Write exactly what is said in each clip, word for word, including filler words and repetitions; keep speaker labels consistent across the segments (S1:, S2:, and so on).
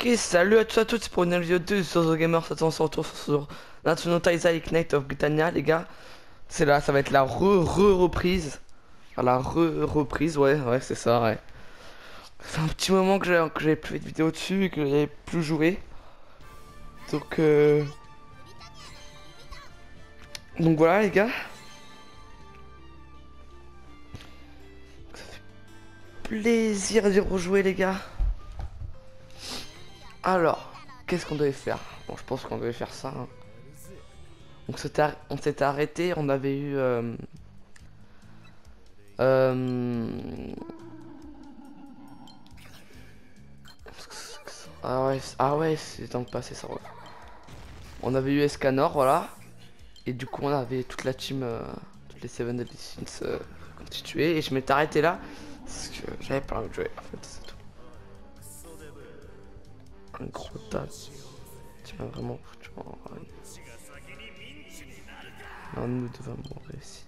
S1: Ok, salut à tous à toutes, c'est pour une vidéo deux sur The Gamer. Cette fois, on se retrouve sur Natsuno Taizai Knight of Britannia, les gars. C'est là, ça va être la re-re-reprise. La re-reprise, ouais, ouais, c'est ça, ouais. C'est un petit moment que j'ai- que j'avais plus fait de vidéo dessus et que j'avais plus joué. Donc, euh... Donc voilà, les gars. Ça fait plaisir d'y rejouer, les gars. Alors, qu'est-ce qu'on devait faire? Bon, je pense qu'on devait faire ça, hein. Donc c'était ar- on s'était arrêté, on avait eu euh, euh, ah ouais, c- ah ouais, c'est temps de passer ça. Ouais. On avait eu Escanor, voilà, et du coup on avait toute la team, euh, toutes les Seven Deadly Sins euh, constituées, et je m'étais arrêté là parce que j'avais pas envie de jouer. En fait, c'est tout. Un gros tas. Tu m'as vraiment foutu en rage. Non, nous devons mourir ici.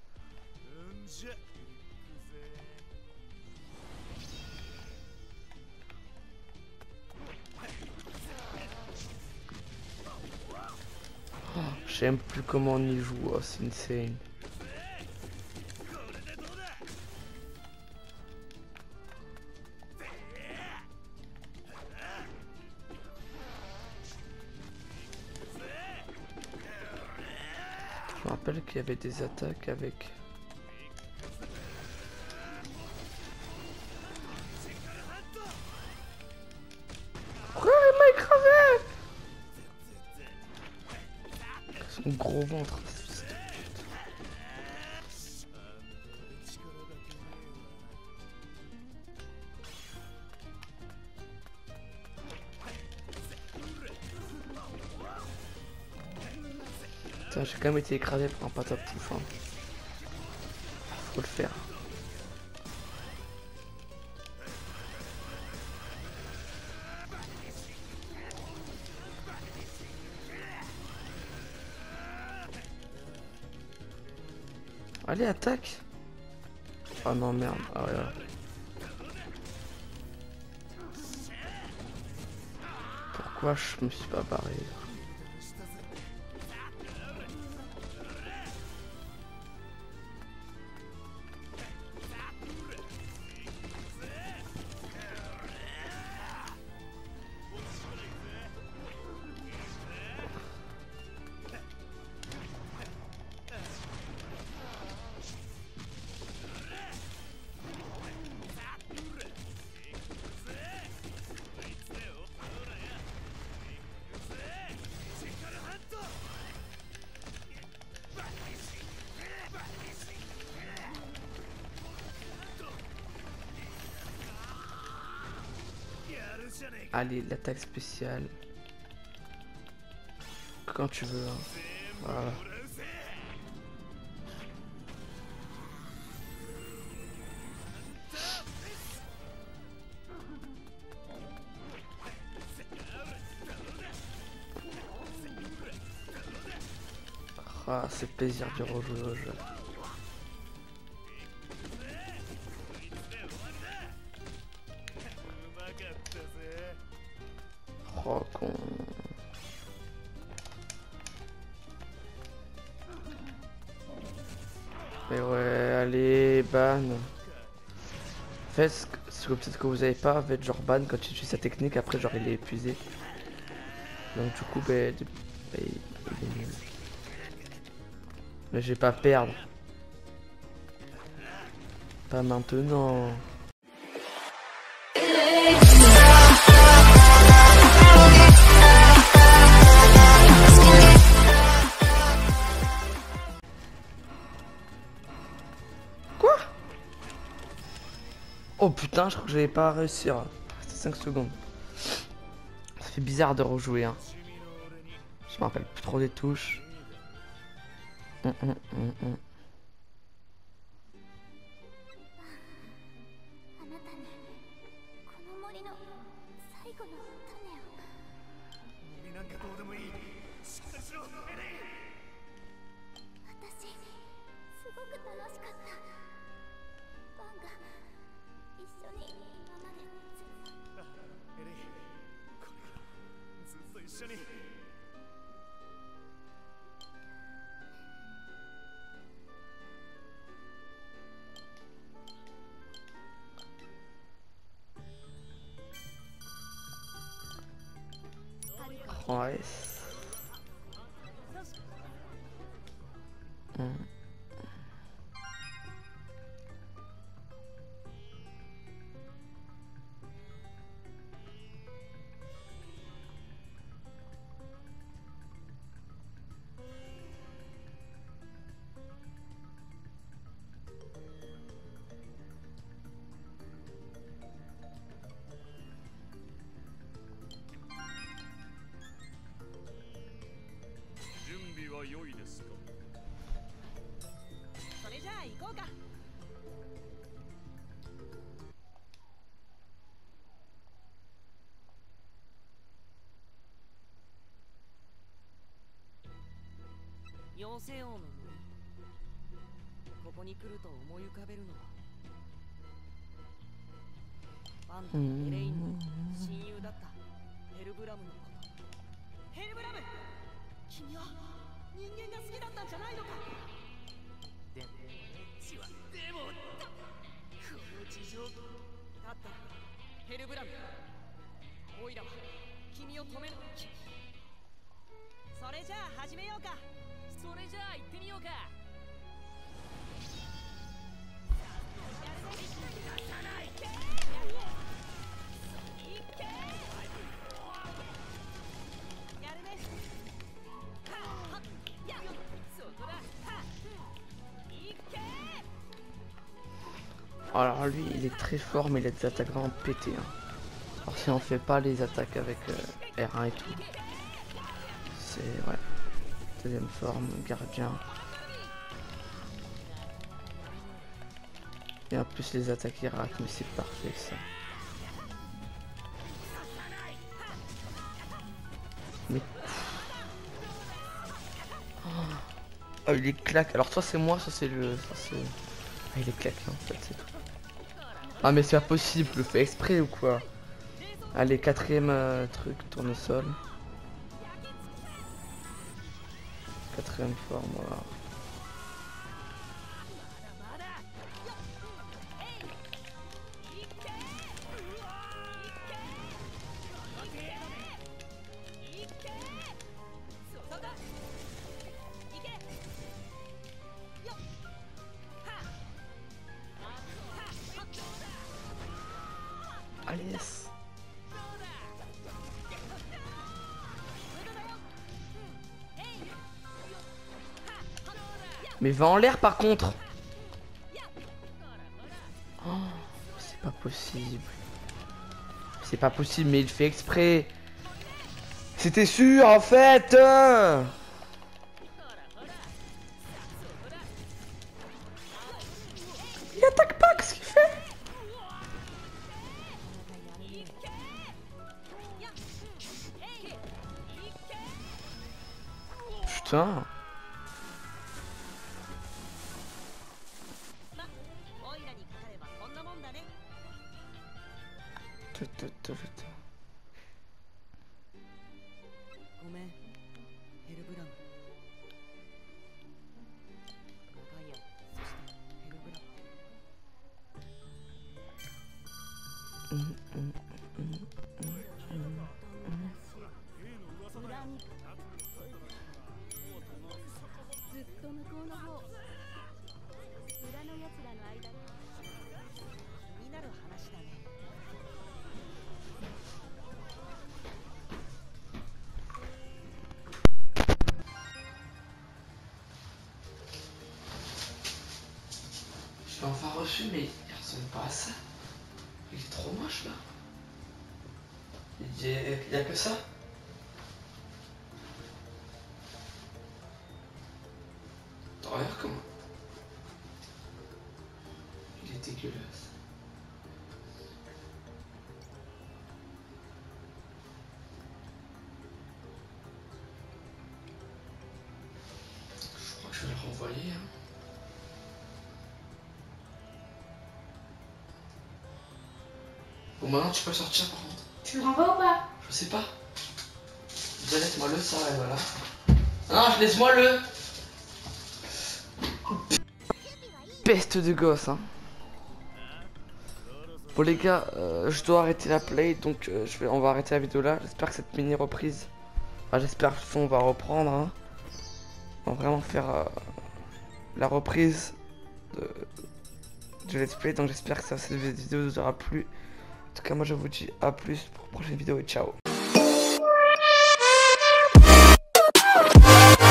S1: Je sais même plus comment on y joue, oh, c'est insane. Je me rappelle qu'il y avait des attaques avec... Pourquoi il m'a écrasé? Son gros ventre. Putain, j'ai quand même été écrasé par un patapouf, hein. Faut le faire. Allez, attaque. Oh non, merde. Ah ouais, ouais. Pourquoi je me suis pas barré? Allez, l'attaque spéciale. Quand tu veux, hein. Voilà. Ah, c'est plaisir de rejouer au jeu. Oh, con. Mais ouais, allez, ban. En fait, ce que, ce que peut-être que vous avez pas, en fait, genre ban quand tu utilises sa technique, après, genre, il est épuisé. Donc, du coup, ben, bah, bah, il, il est nul. Mais je vais pas perdre. Pas maintenant. Quoi? Oh putain, je crois que j'allais pas réussir. C'était cinq secondes. Ça fait bizarre de rejouer, hein. Je me rappelle plus trop des touches. Hum, hum, hum, hum. Ouais. Hmm.
S2: 妖精王の群れ。ここに来ると思い浮かべるのはパンダエレインの親友だったヘルブラムのこと。ヘルブラム、君は人間が好きだったんじゃないのか。でもエッチはでもこの事情だったらヘルブラム、オイラは君を止める。それじゃあ始めようか。それじゃあ行ってみようか。
S1: Alors lui il est très fort mais il a des attaques vraiment pétées hein. Alors si on fait pas les attaques avec euh, R un et tout, c'est ouais. Deuxième forme, gardien. Et en plus les attaques ils ratent, mais c'est parfait ça. Mais... Oh, il est claque. Alors soit c'est moi, soit c'est le... Soit c'est... Ah il est claqué en fait, c'est tout. Ah mais c'est pas possible, je le fais exprès ou quoi? Allez, quatrième euh, truc, tournesol. Quatrième forme, voilà. Allez, yes. Mais va en l'air par contre. Oh, c'est pas possible. C'est pas possible, mais il fait exprès. C'était sûr en fait. Il attaque pas, qu'est-ce qu'il fait? Putain. Je l'ai enfin reçu, mais il ressemble pas à ça. Il est trop moche là. Il y a, il y a que ça. Regarde comment. Il est dégueulasse. Je crois que je vais le renvoyer. Hein. Bon, maintenant tu peux sortir par contre.
S3: Tu le renvoies ou pas?
S1: Je sais pas. Laisse-moi le ça et voilà. Non, laisse-moi le. Peste de gosse hein. Bon les gars, euh, je dois arrêter la play donc euh, je vais, on va arrêter la vidéo là. J'espère que cette mini reprise, enfin, j'espère que on va reprendre. Hein. On va vraiment faire euh, la reprise de, du let's play donc j'espère que ça, cette vidéo vous aura plu. En tout cas moi je vous dis à plus pour une prochaine vidéo et ciao.